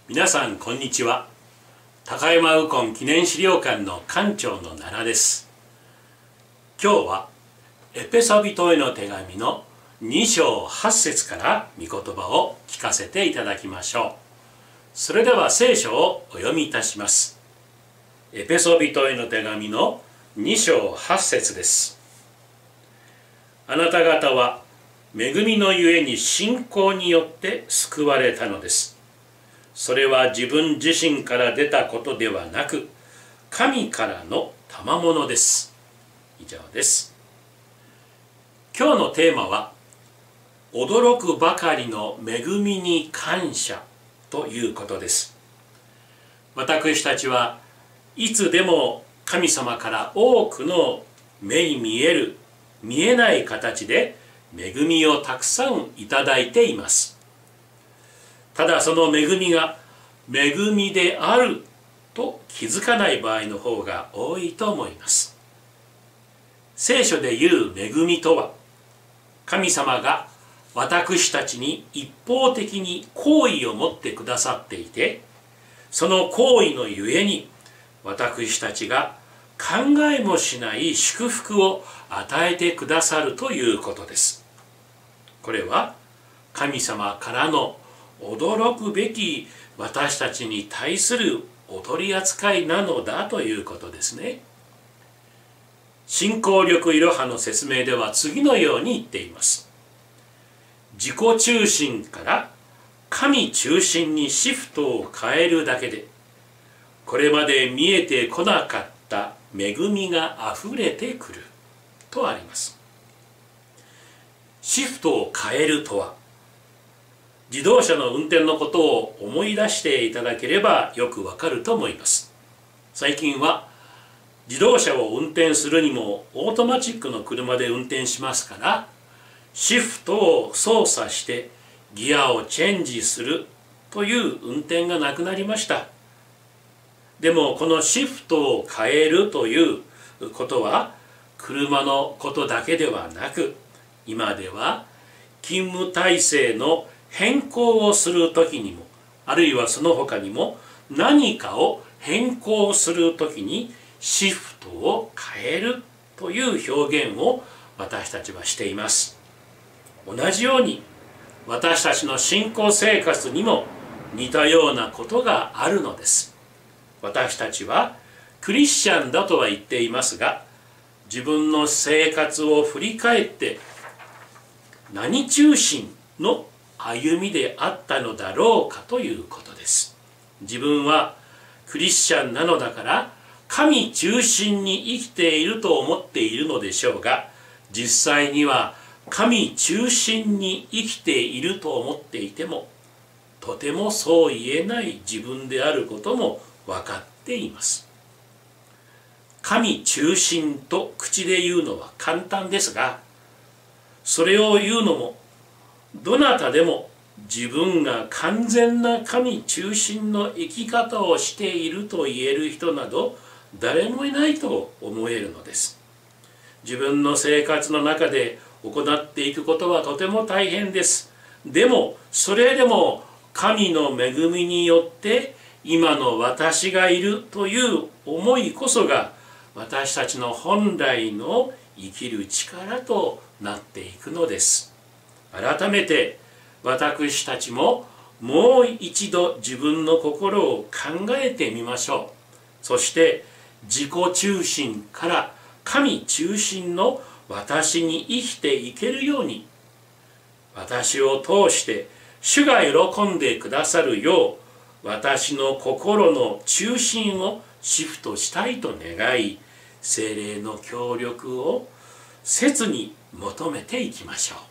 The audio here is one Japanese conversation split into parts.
皆さんこんにちは。高山右近記念資料館の館長の奈良です。今日はエペソビトへの手紙の2章8節から御言葉を聞かせていただきましょう。それでは聖書をお読みいたします。エペソビトへの手紙の2章8節です。あなた方は恵みのゆえに信仰によって救われたのです。それは自分自身から出たことではなく、神からの賜物です。以上です。今日のテーマは、驚くばかりの恵みに感謝ということです。私たちはいつでも神様から多くの目に見える、見えない形で恵みをたくさんいただいています。ただその恵みが恵みであると気づかない場合の方が多いと思います。聖書でいう恵みとは、神様が私たちに一方的に好意を持ってくださっていて、その好意のゆえに私たちが考えもしない祝福を与えてくださるということです。これは神様からの驚くべき私たちに対するお取り扱いなのだということですね。信仰力いろはの説明では次のように言っています。自己中心から神中心にシフトを変えるだけで、これまで見えてこなかった恵みがあふれてくるとあります。シフトを変えるとは、自動車の運転のことを思い出していただければよくわかると思います。最近は自動車を運転するにもオートマチックの車で運転しますから、シフトを操作してギアをチェンジするという運転がなくなりました。でもこのシフトを変えるということは車のことだけではなく、今では勤務体制の変更をするときにも、あるいはその他にも何かを変更するときにシフトを変えるという表現を私たちはしています。同じように私たちの信仰生活にも似たようなことがあるのです。私たちはクリスチャンだとは言っていますが、自分の生活を振り返って何中心の歩みであったのだろうかということです。自分はクリスチャンなのだから神中心に生きていると思っているのでしょうが、実際には神中心に生きていると思っていても、とてもそう言えない自分であることも分かっています。神中心と口で言うのは簡単ですが、それを言うのもどなたでも自分が完全な神中心の生き方をしていると言える人など誰もいないと思えるのです。自分の生活の中で行っていくことはとても大変です。でもそれでも神の恵みによって今の私がいるという思いこそが私たちの本来の生きる力となっていくのです。改めて私たちももう一度自分の心を考えてみましょう。そして自己中心から神中心の私に生きていけるように、私を通して主が喜んでくださるよう、私の心の中心をシフトしたいと願い、聖霊の協力を切に求めていきましょう。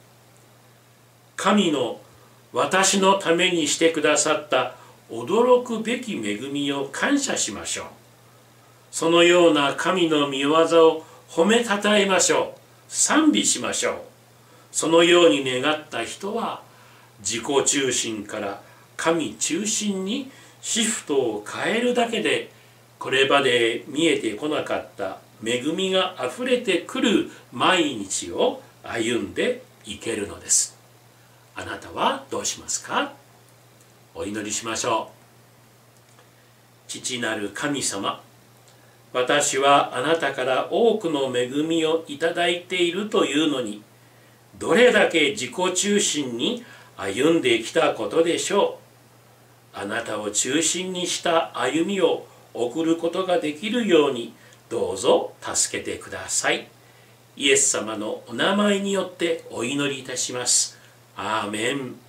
神の私のためにしてくださった驚くべき恵みを感謝しましょう。そのような神の御業を褒めたたえましょう。賛美しましょう。そのように願った人は自己中心から神中心にシフトを変えるだけで、これまで見えてこなかった恵みがあふれてくる毎日を歩んでいけるのです。あなたはどうしますか？ お祈りしましょう。父なる神様、私はあなたから多くの恵みをいただいているというのに、どれだけ自己中心に歩んできたことでしょう。あなたを中心にした歩みを送ることができるように、どうぞ助けてください。イエス様のお名前によってお祈りいたします。アーメン。